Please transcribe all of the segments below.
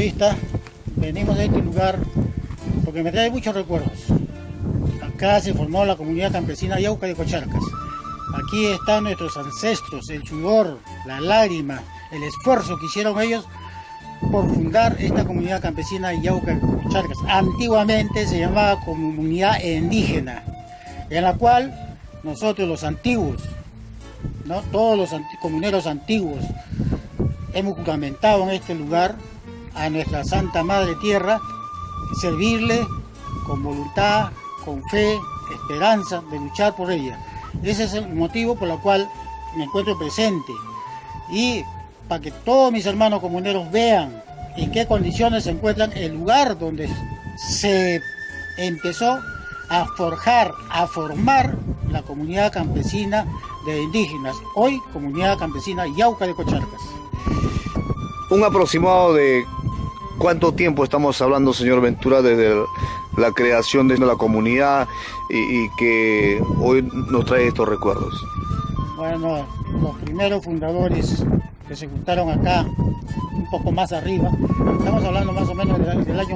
periodista, venimos a este lugar porque me trae muchos recuerdos. Acá se formó la comunidad campesina Yauca de Cocharcas. Aquí están nuestros ancestros, el sudor, la lágrima, el esfuerzo que hicieron ellos por fundar esta comunidad campesina Yauca de Cocharcas. Antiguamente se llamaba comunidad indígena, en la cual nosotros los antiguos, ¿no? Todos los comuneros antiguos, hemos juramentado en este lugar a nuestra Santa Madre Tierra, servirle con voluntad, con fe, esperanza de luchar por ella. Ese es el motivo por el cual me encuentro presente, y para que todos mis hermanos comuneros vean en qué condiciones se encuentran el lugar donde se empezó a forjar, a formar la comunidad campesina de indígenas, hoy comunidad campesina Yauca de Cocharcas. Un aproximado de cuánto tiempo estamos hablando, señor Ventura, desde la creación de la comunidad y que hoy nos trae estos recuerdos. Bueno, los primeros fundadores que se juntaron acá, un poco más arriba, estamos hablando más o menos del año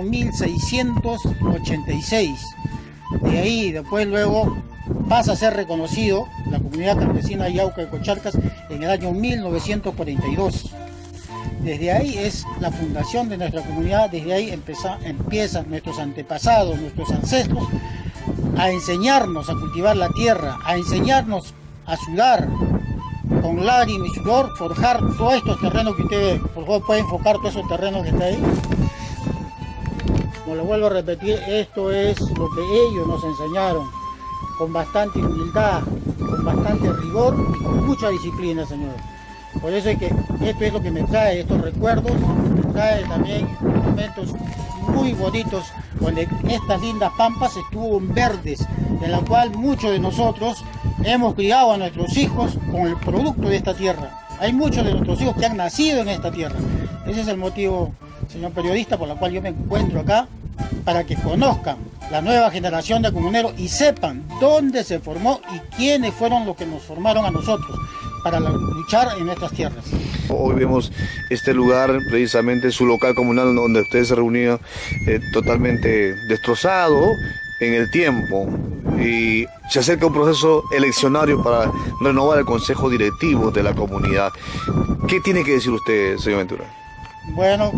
1686. De ahí, después luego pasa a ser reconocido la comunidad campesina Yauca de Cocharcas en el año 1942. Desde ahí es la fundación de nuestra comunidad, desde ahí empiezan nuestros antepasados, nuestros ancestros, a enseñarnos a cultivar la tierra, a enseñarnos a sudar, con lágrimas y sudor, forjar todos estos terrenos que ustedes, por favor, pueden enfocar todos esos terrenos que están ahí. Como lo vuelvo a repetir, esto es lo que ellos nos enseñaron, con bastante humildad, con bastante rigor y con mucha disciplina, señor. Por eso es que esto es lo que me trae estos recuerdos, me trae también momentos muy bonitos donde estas lindas pampas estuvieron verdes, en la cual muchos de nosotros hemos criado a nuestros hijos con el producto de esta tierra. Hay muchos de nuestros hijos que han nacido en esta tierra. Ese es el motivo, señor periodista, por el cual yo me encuentro acá, para que conozcan la nueva generación de comuneros y sepan dónde se formó y quiénes fueron los que nos formaron a nosotros para luchar en nuestras tierras. Hoy vemos este lugar, precisamente su local comunal donde ustedes se reunían, totalmente destrozado en el tiempo, y se acerca un proceso eleccionario para renovar el consejo directivo de la comunidad. ¿Qué tiene que decir usted, señor Ventura? Bueno,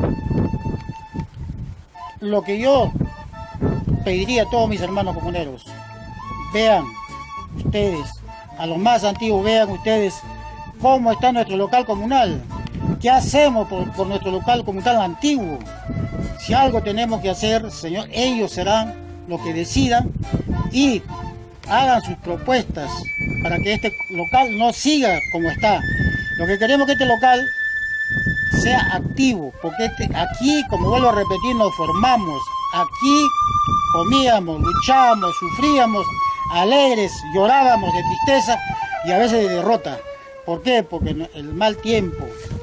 lo que yo pediría a todos mis hermanos comuneros, vean ustedes, a los más antiguos, vean ustedes cómo está nuestro local comunal, qué hacemos por nuestro local comunal antiguo. Si algo tenemos que hacer, señor, ellos serán los que decidan y hagan sus propuestas para que este local no siga como está. Lo que queremos es que este local sea activo, porque aquí, como vuelvo a repetir, nos formamos, aquí comíamos, luchábamos, sufríamos, alegres, llorábamos de tristeza y a veces de derrota. ¿Por qué? Porque el mal tiempo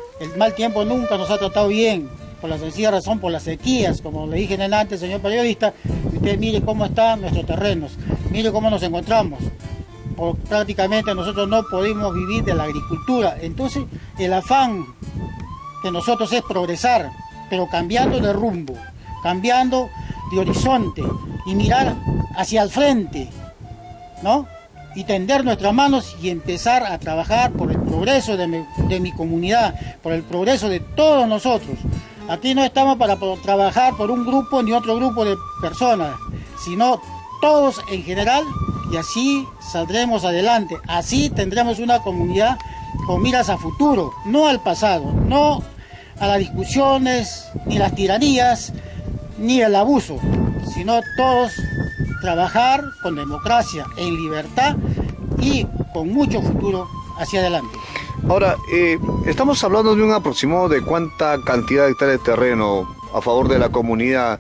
nunca nos ha tratado bien, por la sencilla razón, por las sequías, como le dije antes, señor periodista. Usted mire cómo están nuestros terrenos, mire cómo nos encontramos. Prácticamente nosotros no podemos vivir de la agricultura, entonces el afán de nosotros es progresar, pero cambiando de rumbo, cambiando de horizonte y mirar hacia el frente, ¿no? Y tender nuestras manos y empezar a trabajar por el progreso de mi comunidad, por el progreso de todos nosotros. Aquí no estamos para trabajar por un grupo ni otro grupo de personas, sino todos en general, y así saldremos adelante. Así tendremos una comunidad con miras a futuro, no al pasado, no a las discusiones, ni las tiranías, ni el abuso, sino todos trabajar con democracia, en libertad y con mucho futuro hacia adelante. Ahora, estamos hablando de un aproximado de cuánta cantidad de hectáreas de terreno a favor de la comunidad,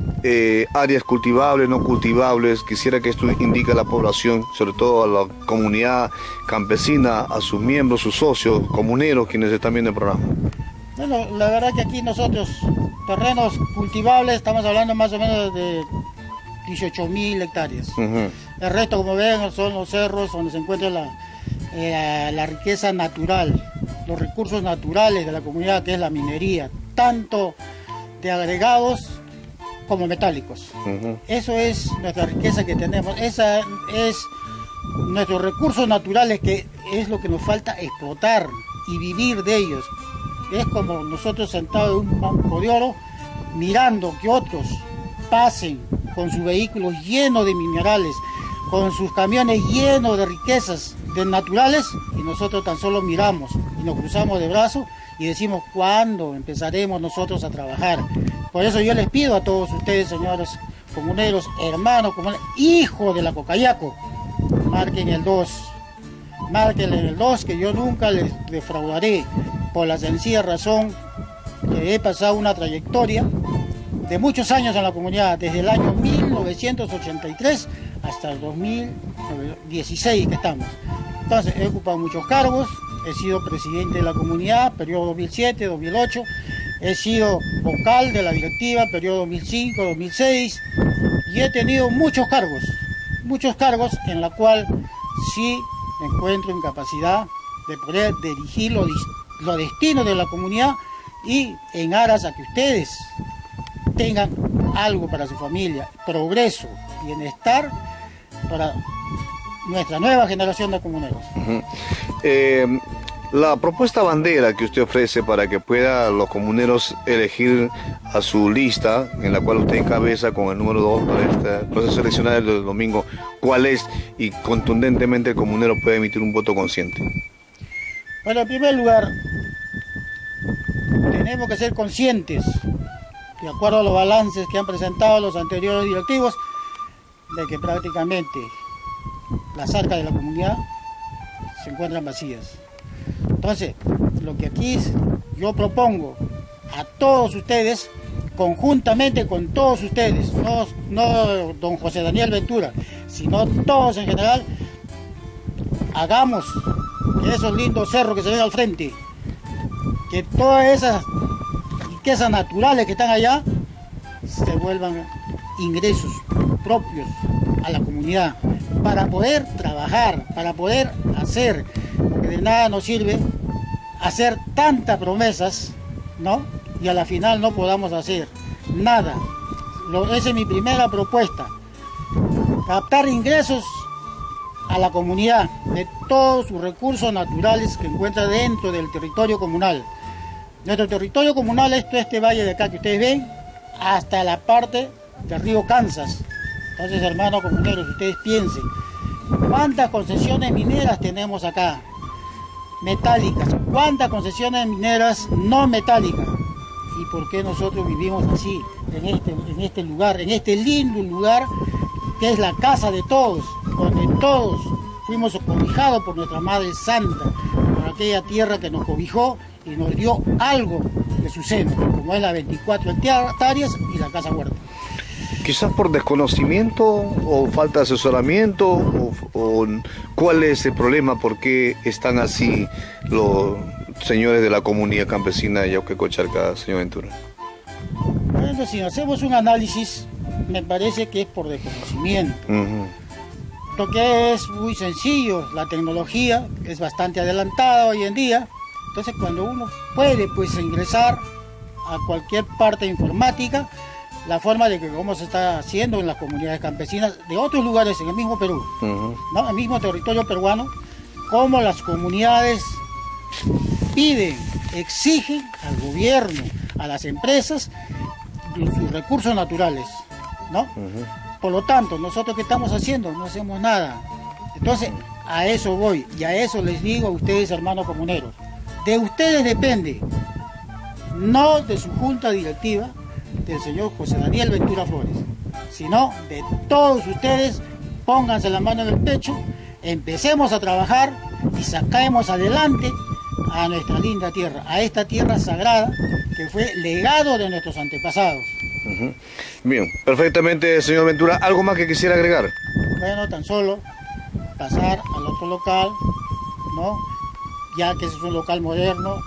áreas cultivables, no cultivables. Quisiera que esto indique a la población, sobre todo a la comunidad campesina, a sus miembros, sus socios, comuneros, quienes están viendo el programa. Bueno, la verdad que aquí nosotros, terrenos cultivables, estamos hablando más o menos de 18.000 hectáreas. El resto, como ven, son los cerros donde se encuentra la riqueza natural, los recursos naturales de la comunidad, que es la minería, tanto de agregados como metálicos. Eso es nuestra riqueza que tenemos, esa es nuestros recursos naturales, que es lo que nos falta explotar y vivir de ellos. Es como nosotros sentados en un banco de oro, mirando que otros pasen con sus vehículos llenos de minerales, con sus camiones llenos de riquezas naturales, y nosotros tan solo miramos y nos cruzamos de brazos y decimos, ¿cuándo empezaremos nosotros a trabajar? Por eso yo les pido a todos ustedes, señores comuneros, hermanos comuneros, hijos de la Cocayaco, marquen el 2, marquen el 2, que yo nunca les defraudaré, por la sencilla razón que he pasado una trayectoria de muchos años en la comunidad, desde el año 1983 hasta el 2016 que estamos. Entonces he ocupado muchos cargos, he sido presidente de la comunidad, periodo 2007-2008, he sido vocal de la directiva, periodo 2005-2006, y he tenido muchos cargos en la cual sí me encuentro en capacidad de poder dirigir los destinos de la comunidad, y en aras a que ustedes tengan algo para su familia, progreso, bienestar para nuestra nueva generación de comuneros. La propuesta bandera que usted ofrece para que puedan los comuneros elegir a su lista, en la cual usted encabeza con el número 2 para este proceso eleccionario del domingo, ¿cuál es? Y contundentemente el comunero puede emitir un voto consciente. Bueno, en primer lugar, tenemos que ser conscientes, de acuerdo a los balances que han presentado los anteriores directivos, de que prácticamente las arcas de la comunidad se encuentran vacías. Entonces, lo que aquí yo propongo a todos ustedes, conjuntamente con todos ustedes, no don José Daniel Ventura, sino todos en general, hagamos que esos lindos cerros que se ven al frente, que todas esas riquezas naturales que están allá, se vuelvan ingresos propios a la comunidad, para poder trabajar, para poder hacer, porque de nada nos sirve hacer tantas promesas, ¿no? Y a la final no podamos hacer nada. Esa es mi primera propuesta, captar ingresos a la comunidad de todos sus recursos naturales que encuentra dentro del territorio comunal. Nuestro territorio comunal es todo este valle de acá que ustedes ven, hasta la parte del río Kansas. Entonces, hermanos comuneros, ustedes piensen, ¿cuántas concesiones mineras tenemos acá? Metálicas. ¿Cuántas concesiones mineras no metálicas? ¿Y por qué nosotros vivimos así, en este lugar, en este lindo lugar que es la casa de todos, donde todos fuimos cobijados por nuestra Madre Santa, por aquella tierra que nos cobijó y nos dio algo de su seno, como es las 24 hectáreas y la casa huerta? Quizás por desconocimiento o falta de asesoramiento, o ¿cuál es el problema? ¿Por qué están así los señores de la comunidad campesina de Yauquecocharca, señor Ventura? Bueno, si hacemos un análisis, me parece que es por desconocimiento. Lo que es muy sencillo, la tecnología es bastante adelantada hoy en día, entonces cuando uno puede pues ingresar a cualquier parte informática, la forma de que como se está haciendo en las comunidades campesinas de otros lugares en el mismo Perú, ¿no? En el mismo territorio peruano, como las comunidades piden, exigen al gobierno, a las empresas, sus recursos naturales, ¿no? Por lo tanto, nosotros ¿qué estamos haciendo? No hacemos nada. Entonces, a eso voy, y a eso les digo a ustedes, hermanos comuneros. De ustedes depende, no de su junta directiva, del señor José Daniel Ventura Flores, sino de todos ustedes. Pónganse la mano en el pecho, empecemos a trabajar y saquemos adelante a nuestra linda tierra, a esta tierra sagrada que fue legado de nuestros antepasados. Bien, perfectamente, señor Ventura. ¿Algo más que quisiera agregar? Bueno, tan solo pasar al otro local, ¿no? Ya que es un local moderno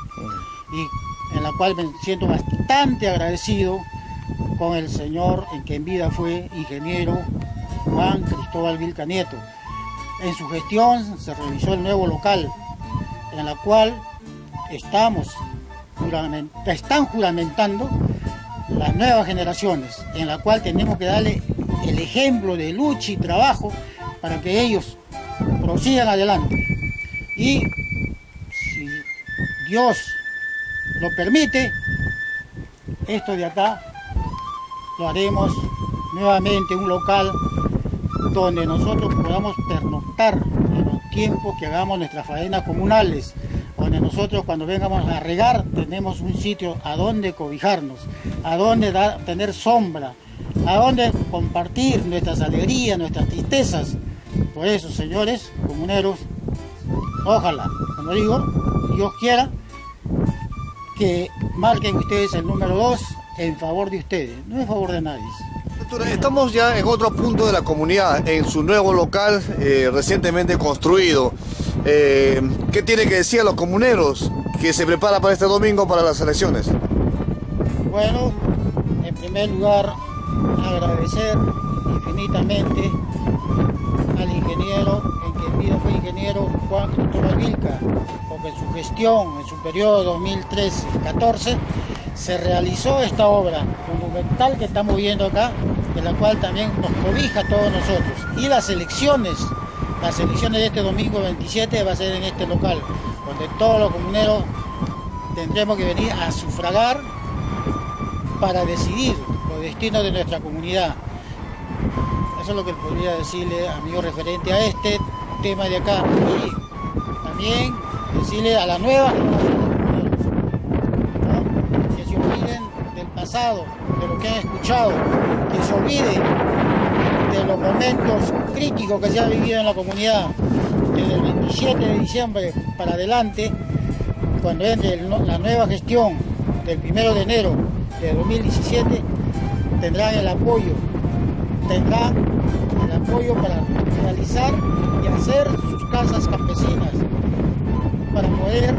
y en la cual me siento bastante agradecido con el señor en que en vida fue ingeniero Juan Cristóbal Vilca Nieto. En su gestión se realizó el nuevo local, en la cual están juramentando las nuevas generaciones, en la cual tenemos que darle el ejemplo de lucha y trabajo para que ellos prosigan adelante. Y si Dios lo permite, esto de acá lo haremos nuevamente un local donde nosotros podamos pernoctar en los tiempos que hagamos nuestras faenas comunales, donde nosotros cuando vengamos a regar tenemos un sitio a donde cobijarnos, a donde tener sombra, a donde compartir nuestras alegrías, nuestras tristezas. Por eso, señores comuneros, ojalá, como digo, Dios quiera, que marquen ustedes el número 2 en favor de ustedes, no en favor de nadie. Estamos ya en otro punto de la comunidad, en su nuevo local recientemente construido. ¿Qué tiene que decir a los comuneros que se prepara para este domingo para las elecciones? Bueno, en primer lugar, agradecer infinitamente al ingeniero, en que vida fue ingeniero Juan Cristóbal Vilca, porque en su gestión, en su periodo 2013-14, se realizó esta obra monumental que estamos viendo acá, de la cual también nos cobija a todos nosotros. Y las elecciones de este domingo 27 va a ser en este local, donde todos los comuneros tendremos que venir a sufragar para decidir los destinos de nuestra comunidad. Eso es lo que podría decirle, amigo, referente a este tema de acá. Y también decirle a la nueva generación, ¿no?, que se olviden del pasado, de lo que han escuchado, que se olviden de los momentos críticos que se han vivido en la comunidad. Desde el 27 de diciembre para adelante, cuando entre la nueva gestión del 1 de enero de 2017, tendrán el apoyo para realizar y hacer sus casas campesinas, para poder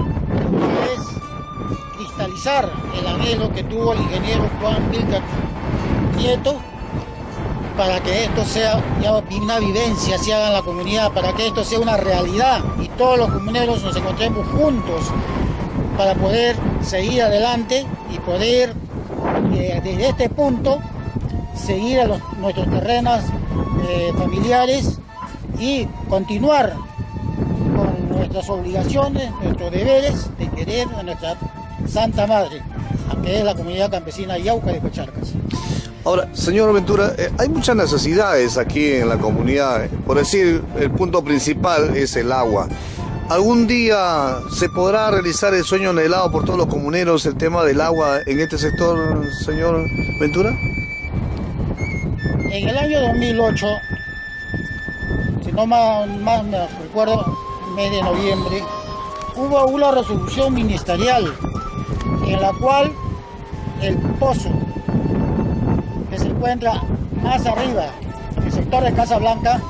cristalizar el anhelo que tuvo el ingeniero Juan Vilca Nieto, para que esto sea ya una vivencia, se haga en la comunidad, para que esto sea una realidad y todos los comuneros nos encontremos juntos para poder seguir adelante y poder desde este punto seguir a nuestros terrenos familiares y continuar con nuestras obligaciones, nuestros deberes de querer a nuestra Santa Madre, que es la comunidad campesina Yauca de Cocharcas. Ahora, señor Ventura, hay muchas necesidades aquí en la comunidad. Por decir, el punto principal es el agua. ¿Algún día se podrá realizar el sueño anhelado por todos los comuneros, el tema del agua en este sector, señor Ventura? En el año 2008, si no más me recuerdo, mes de noviembre, hubo una resolución ministerial en la cual el pozo que se encuentra más arriba, en el sector de Casa Blanca,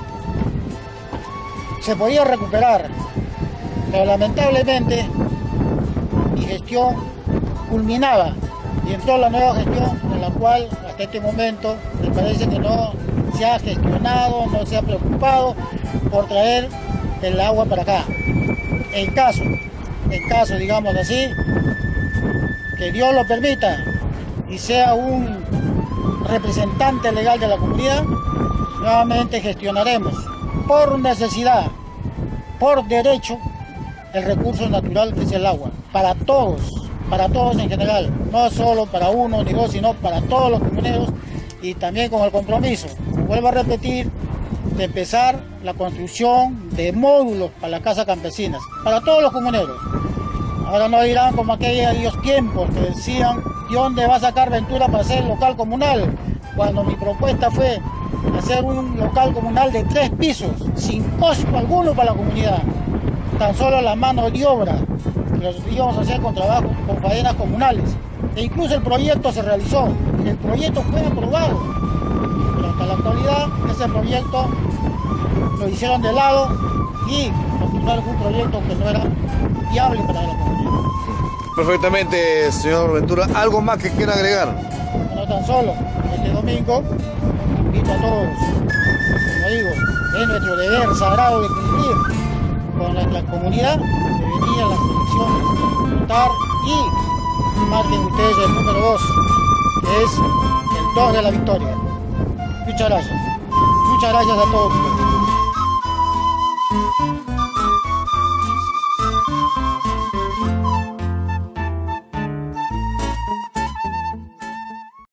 se podía recuperar, pero lamentablemente mi gestión culminaba y entró la nueva gestión, en la cual hasta este momento me parece que no se ha gestionado, no se ha preocupado por traer el agua para acá. En caso, digamos así, que Dios lo permita y sea un representante legal de la comunidad, nuevamente gestionaremos por necesidad, por derecho, el recurso natural que es el agua, para todos en general, no solo para uno ni dos, sino para todos los comuneros, y también con el compromiso, vuelvo a repetir, de empezar la construcción de módulos para las casas campesinas, para todos los comuneros. Ahora no dirán como aquellos tiempos que decían, ¿y dónde va a sacar Ventura para hacer el local comunal? Cuando mi propuesta fue hacer un local comunal de 3 pisos, sin costo alguno para la comunidad, tan solo la mano de obra, que los íbamos a hacer con trabajo, con faenas comunales. E incluso el proyecto se realizó, el proyecto fue aprobado, pero hasta la actualidad ese proyecto lo hicieron de lado y continuaron con un proyecto que no era viable para la comunidad. Perfectamente, señor Ventura. ¿Algo más que quiera agregar? No tan solo, este domingo invito a todos, como digo, es nuestro deber sagrado de cumplir con nuestra comunidad, de venir a las elecciones, votar y marquen ustedes el número 2 que es el 2 de la victoria. Muchas gracias a todos ustedes.